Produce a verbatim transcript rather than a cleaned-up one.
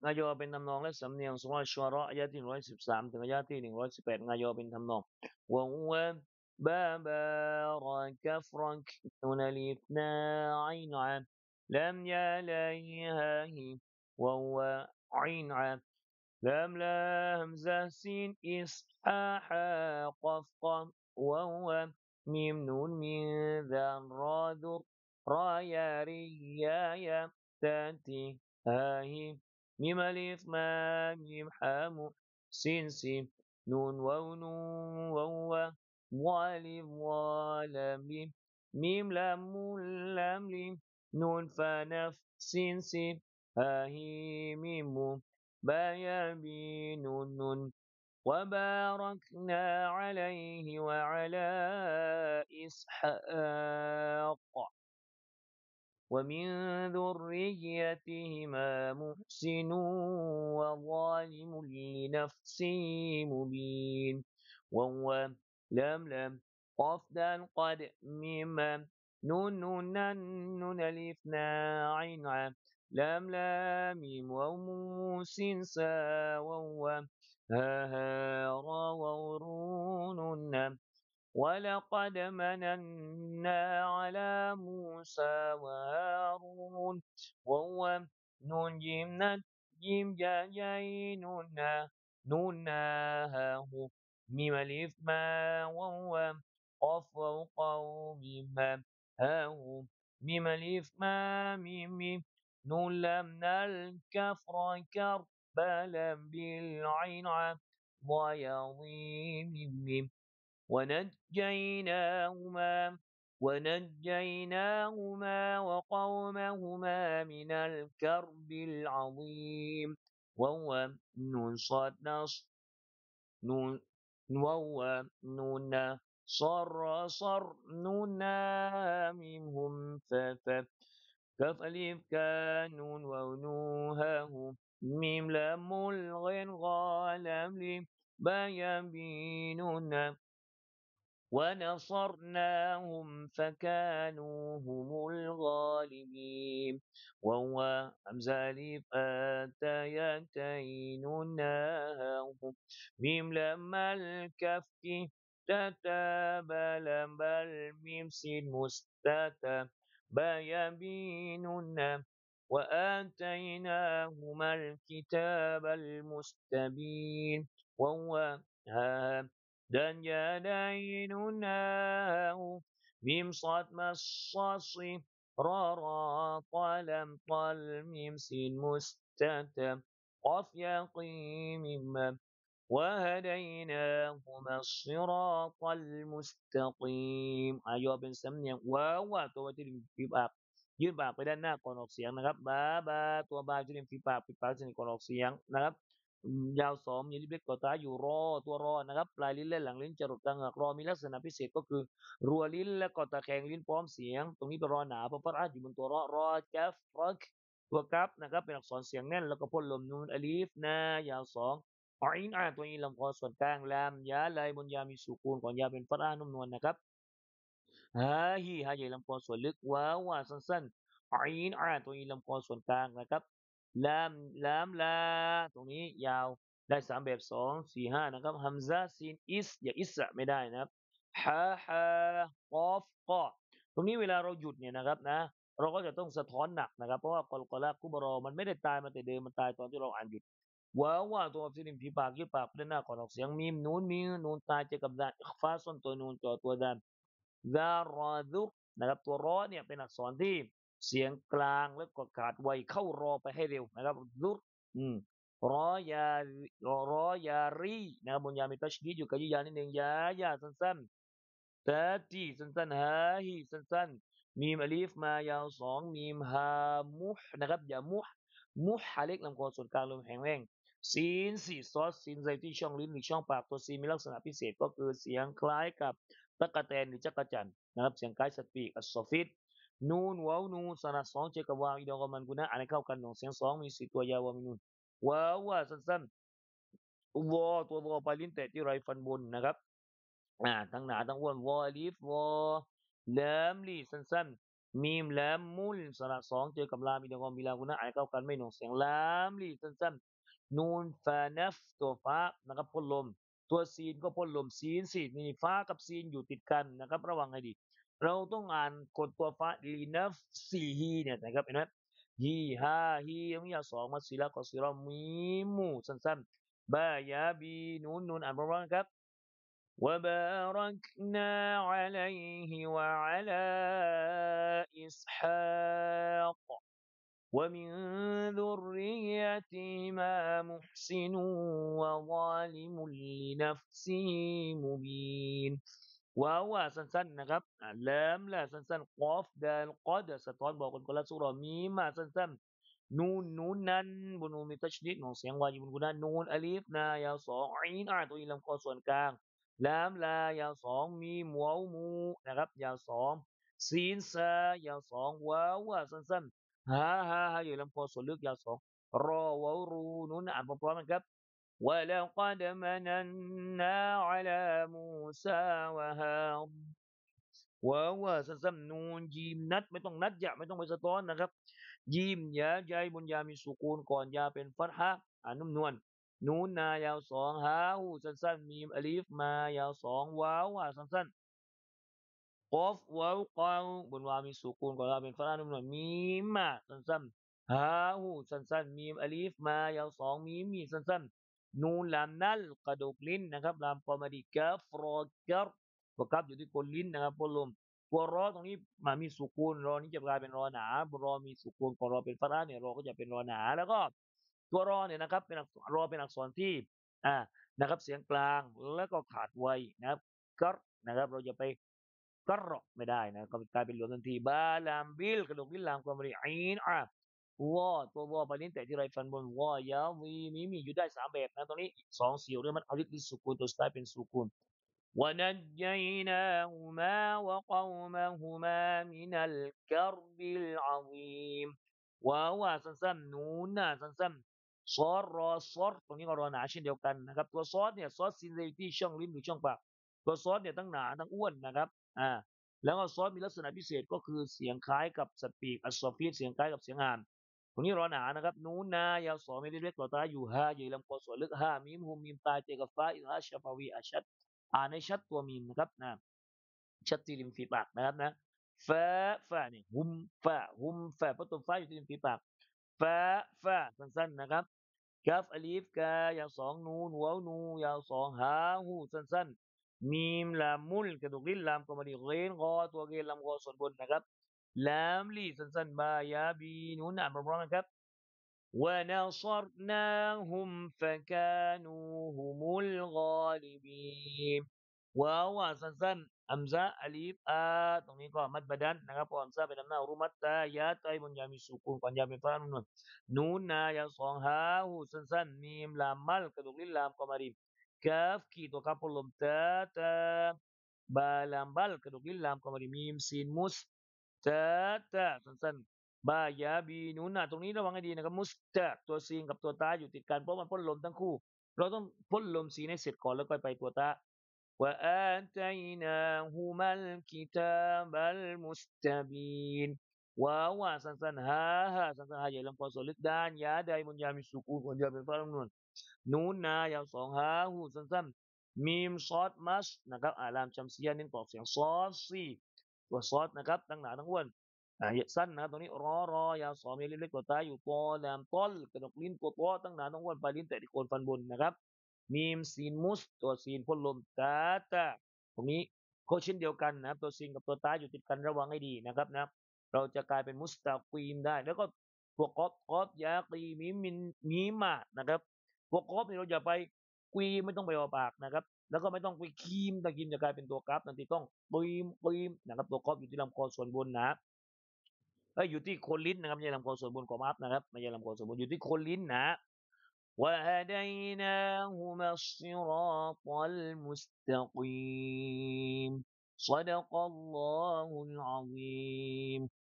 งายอเป็นทำนองและสำเนียงสุราชัวเราะห์อายะที่หนึ่งร้อยสิบสามถึงอายะที่หนึ่งร้อยสิบแปดงายอเป็นทำนองวะฮุวะบาบารอกะฟรักนุนอลิฟนาอินอะลัมยาลัยฮาฮิวะฮุวะอินอะ لام لا همزة سين إس حا حا قاف قاف واو ميم نون ميم ذال را ذر را يا ري يا يا تاتي هاهي ميم ألف ما ميم حام سين سين نون واو نون واو والف ولام لام ميم لام لام لام نون فنف سين سين هاهي ميم بيابين نون وباركنا عليه وعلى إسحاق ومن ذريتهما محسن وظالم لنفسه مبين وهو لم لم قف دال قد ميم نون نون نن نون ألف نا عين عام لام لام ميم واو موسين سا وهو ها ها را وورون ولقد مننا على موسى وهارون وهو نون جيم نت جيم جا جاي نون نا نون نا ها هو ميم ألف ما وهو قف وقو ميم ما ها هو ميم ألف ما ميم ميم نون لم نل كفر كربلا بالعين ضياضي ميم ميم ونجيناهما ونجيناهما وقومهما من الكرب العظيم وهو نون صاد نص نون وهو نون صر صر نون ميمهم فف كف ألف كانون ونوهاه ميم لام الغين غالم لم بيابينون ونصرناهم فكانوا هم الغالبين وهو همزة ألف أتى يتين ناهم ميم لما الكف تتابى لم بل ميم سين مستتى بيابين وآتيناهما الكتاب المستبين وهو ها dan jadainunnahu mim sad massasi rara talam tal mim sin mustatam qaf yaqim mim وهديناهما الصراط المستقيمอ่ะยอเป็นสำเนียงว้าวว่าตัวที่ริมฝีปากยื่นปากไปด้านหน้าก่อนออกเสียงนะครับบาบาตัวบาที่ริมฝีปากปิดปากสนิทก่อนออกเสียงนะครับอืมยาวสองมีลิ้นเล็กต่อท้ายอยู่รอตัวรอนะครับปลายลิ้นและหลังลิ้นจะหลุดกลางเหงือกรอมีลักษณะพิเศษก็คือรัวลิ้นและก็ตะแคงลิ้นพร้อมเสียงตรงนี้เป็นรอหนาเพราะฟัดอัดอยู่บนตัวรอรอจัฟรักตัวกัฟนะครับเป็นอักษรเสียงแน่นแล้วก็พ่นลมนูนอลีฟนายาวสอง ออินอาตัวนี้ลำคอส่วนกลางลามยาลายบนยามีสุกูนก่อนยาเป็นฟัตอานุ่มนวลนะครับฮาฮีฮาใหญ่ลำคอส่วนลึกว้าวว่าสั้นๆออินอาตัวนี้ลำคอส่วนกลางนะครับลามลามลาตรงนี้ยาวได้สามแบบสองสี่ห้านะครับฮัมซาซีนอิสอย่าอิสระไม่ได้นะครับฮาฮากอฟกอตรงนี้เวลาเราหยุดเนี่ยนะครับนะเราก็จะต้องสะท้อนหนักนะครับเพราะว่ากอลกอลากุบรอมันไม่ได้ตายมาแต่เดิมมันตายตอนที่เราอ่านหยุด ว้าวว่าตัวฟิลิมฝีปากยืดปากไปด้านหน้าก่อนออกเสียงมีมนูนมีนูนตายเจอกับดานอิคฟาส้นตัวนูนจ่อตัวดานซารอดุนะครับตัวรอเนี่ยเป็นอักษรที่เสียงกลางแล้วก็ขาดไวเข้ารอไปให้เร็วนะครับดุอืมรอยารอยารีนะครับบนยามีตัชดีดอยู่กับยุยานิดหนึ่งยายาสั้นๆตาตีสั้นๆฮาฮีสั้นๆมีมอลีฟมายาวสองมีมฮามุฮนะครับอย่ามุฮมุฮฮาเล็กลำคอส่วนกลางลมแข็งแรง ซีนสีซอสซีนใส่ที่ช่องลิ้นหรือช่องปากตัวซีมีลักษณะพิเศษก็คือเสียงคล้ายกับตะกะแตนหรือจักรจั่นนะครับเสียงคล้ายสัตว์ปีกอัสซอฟิดนูนว้าวนูสระสองเจอกับวาวอีดอกมันกุนะอ่านให้เข้ากันหนึ่งเสียงสองมีสี่ตัวยาววามินูนว้าวว่าสั้นๆวอตัววอปลายลิ้นแตะที่ไรฟันบนนะครับอ่าทั้งหนาทั้งอ้วนวอลีฟวอแหลมลีสั้นๆมีมแลมมุลสระสองเจอกับลามอีเดงอมบิลากุนะอ่านเข้ากันไม่หน่วงเสียงลามลีสั้นๆนูนฟานัฟตัวฟ้านะครับพ่นลมตัวซีนก็พ่นลมซีนซีนี่ฟ้ากับซีนอยู่ติดกันนะครับระวังให้ดีเราต้องอ่านกดตัวฟ้าลีนัฟซีฮีเนี่ยนะครับเห็นไหมฮีฮาฮีตรงนี้สองมาสีละกอสีรอมีมูสั้นๆบายาบีนูนนูนอ่านพร้อมๆครับ وباركنا عليه وعلى إسحاق ومن ذريتهما محسن وظالم لنفسه مبين ว้าวว่าสั้นๆนะครับอ่าแลมแล่สั้นๆกอฟดาลกอดสะท้อนบอกคนคนละสุรามีมาสั้นๆนูนนูนนั้นบนนูนมีตัชนีดของเสียงวาญิบุนกุนันนูนอลิฟนายาวสองอีนอาตัวอีลำคอส่วนกลางลามลายาวสองมีมวาวมูนะครับยาวสองซีนซายาวสองว้าวว่าสั้นๆฮาฮาฮาอยู่ลำคอส่วนลึกยาวสองรอวารูนูนอ่านพร้อมๆกันครับ ولقد مننا على موسى وهارون ว้าวว่าสั้นๆนูนยีมนัดไม่ต้องนัดยะไม่ต้องไปสะท้อนนะครับยีมยาใจบนยามีสุกูลก่อนยาเป็นฟัตฮะอ่านนุ่มนวลนูนนายาวสองฮาหูสั้นๆมีมอลิฟมายาวสองว้าวว่าสั้นๆ กอฟวาวกาวบนวามีสุกูลก่อนวาเป็นฟารานุ่มหน่อยมีมาสั้นๆฮาหูสั้นๆมีมอลีฟมายาวสองมีมีสั้นๆนูนลามนัลกระดูกลิ้นนะครับลามปอมาดีกาฟรอกัรตัวกับอยู่ที่คนลิ้นนะครับพลมตัวรอตรงนี้มามีสุกูลรอนี้จะกลายเป็นรอหนาบนรอมีสุกูลก่อนรอเป็นฟาราเนี่ยรอก็จะเป็นรอหนาแล้วก็ตัวรอเนี่ยนะครับเป็นอักษรรอเป็นอักษรที่อ่านะครับเสียงกลางแล้วก็ขาดไวนะครับกัรนะครับเราจะไป กรอกไม่ได้นะก็กลายเป็นรวมทันทีบาลามบิลกระดูกลิ้นลามความรีอีนอ่ะวอตัววอไปลิ้นแต่ที่ไรฟันบนวอยาวีมีมีอยู่ได้สามแบบนะตรงนี้สองเสียวด้วยมันเอาลิสสุกูลตัวสไตล์เป็นสุกูล ونجيناهما وقومهما من الكرب العظيم ว้าวว่าสั้นๆนูนน่ะสั้นๆซอสรอซอสตรงนี้ก็รอหนาเช่นเดียวกันนะครับตัวซอสเนี่ยซอสซินเซริตี้ช่องลิ้นหรือช่องปากตัวซอสเนี่ยทั้งหนาทั้งอ้วนนะครับอ่าแล้วก็ซอสมีลักษณะพิเศษก็คือเสียงคล้ายกับสปีกอัสซอฟีดเสียงคล้ายกับเสียงอ่านตรงนี้รอหนานะครับนูนนายาวสองไม่ได้เล็กต่อตาอยู่ห้าใหญ่ลำคอส่วนลึกห้ามีมหุมมีมตายเจกับฟ้าอิลฮาชฟาวีอาชัด อ่านให้ชัดตัวมีมนะครับนะชัดที่ริมฝีปากนะครับนะฟาฟาเนี่ยหุมฟาหุมฟาเพราะตัวฟ้าอยู่ที่ริมฝีปากฟาฟาสั้นๆนะครับกาฟอลีฟกายาวสองนูนวาวนูยาวสองหาหูสั้นๆมีมลามมุลกระดูกลิ้นลามกอมาดีเรนกอตัวเกลลำคอส่วนบนนะครับลามลีสั้นๆบายาบีนูนอ่านพร้อมๆกันครับ ونصرناهم فكانوا هم الغالبين ว้าวว่าสั้นๆอัมซะอลีฟอาตรงนี้ก็มัดบะดันนะครับเพราะอัมซะเป็นอำนาจรุมัตตายาไตบนยามีสุกูลก่อนยาเป็นฟ้านุ่นนูนนายาสองฮาหูสั้นๆมีมลามมัลกระดูกลิ้นลามกอมาริมกาฟขีตัวกับพลมตาตาบาลามบัลกระดูกลิ้นลามกอมาริมีมซีนมุสตาตาสั้นๆ บายาบีนูนน่ะตรงนี้ระวังให้ดีนะครับมุสตะตัวซีนกับตัวตาอยู่ติดกันเพราะมันพ่นลมทั้งคู่เราต้องพ่นลมซีนให้เสร็จก่อนแล้วค่อยไปตัวตา وآتيناهما الكتاب المستبين ว้าวว่าสั้นๆฮาฮาสั้นๆฮาใหญ่ลำคอส่วนลึกด้านยาใดบนยามีสุกูลบนยาเป็นฟ้าลำนวนนูนนายาวสองฮาหูสั้นๆมีมซอดมัสนะครับอารามจำเสียเน้นออกเสียงซอสซีตัวซอสนะครับทั้งหนาทั้งอ้วน อ่าสั้นนะตรงนี้รอรอยาวสองมีลิ้นเล็กกว่าตาอยู่ปอแหลมต้นกระดกลิ้นตัวโตตั้งหนาต้องอ้วนปลายลิ้นแต่ที่โคนฟันบนนะครับมีมซีนมุสตัวซีนพ่นลมตาตาตรงนี้ก็เช่นเดียวกันนะครับตัวซีนกับตัวตาอยู่ติดกันระวังให้ดีนะครับนะเราจะกลายเป็นมุสตาฟีมได้แล้วก็ตัวกอบกอบยาตีมีมินมีมานะครับตัวกอบนี่เราอย่าไปกุยไม่ต้องไปออกปากนะครับแล้วก็ไม่ต้องไปคีมตะกิมจะกลายเป็นตัวกราฟนั่นที่ต้องปีมปีมนะครับตัวกอบอยู่ที่ลำคอส่วนบนนะ เอ้ยอยู่ที่โคนลิ้นนะครับไม่ใช่ลำคอส่วนบนของอัพนะครับไม่ใช่ลำคอส่วนบนอยู่ที่โคนลิ้นนะ وهديناهما الصراط المستقيم صدق الله العظيم